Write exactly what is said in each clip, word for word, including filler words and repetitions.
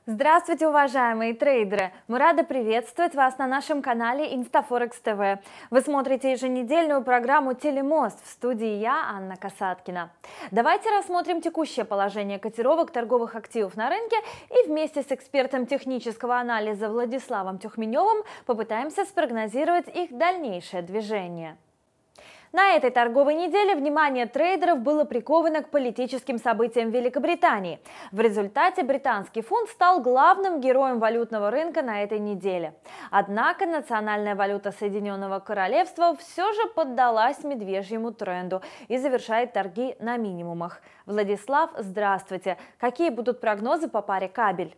Здравствуйте, уважаемые трейдеры! Мы рады приветствовать вас на нашем канале Инстафорекс ТВ. Вы смотрите еженедельную программу «Телемост». В студии я, Анна Касаткина. Давайте рассмотрим текущее положение котировок торговых активов на рынке и вместе с экспертом технического анализа Владиславом Тюхменевым попытаемся спрогнозировать их дальнейшее движение. На этой торговой неделе внимание трейдеров было приковано к политическим событиям в Великобритании. В результате британский фунт стал главным героем валютного рынка на этой неделе. Однако национальная валюта Соединенного Королевства все же поддалась медвежьему тренду и завершает торги на минимумах. Владислав, здравствуйте! Какие будут прогнозы по паре кабель?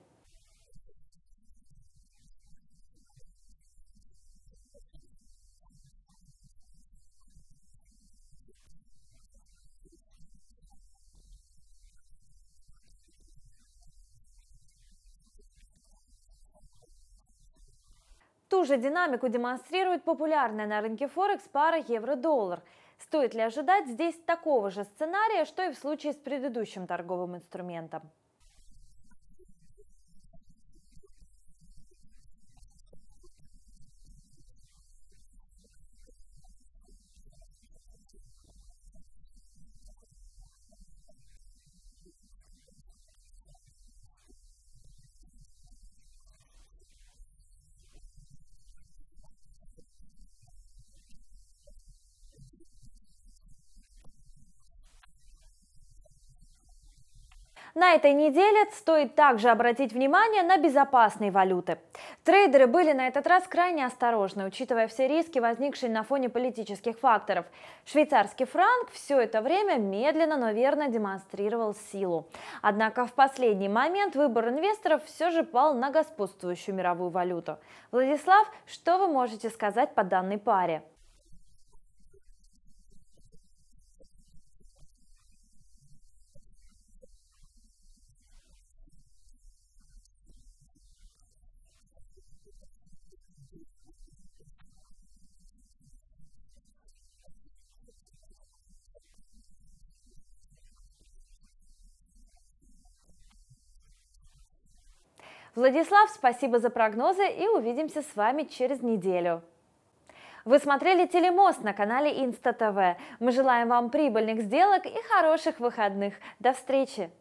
Ту же динамику демонстрирует популярная на рынке Форекс пара евро-доллар. Стоит ли ожидать здесь такого же сценария, что и в случае с предыдущим торговым инструментом? На этой неделе стоит также обратить внимание на безопасные валюты. Трейдеры были на этот раз крайне осторожны, учитывая все риски, возникшие на фоне политических факторов. Швейцарский франк все это время медленно, но верно демонстрировал силу. Однако в последний момент выбор инвесторов все же пал на господствующую мировую валюту. Владислав, что вы можете сказать по данной паре? Владислав, спасибо за прогнозы и увидимся с вами через неделю. Вы смотрели Телемост на канале Инста ТВ. Мы желаем вам прибыльных сделок и хороших выходных. До встречи!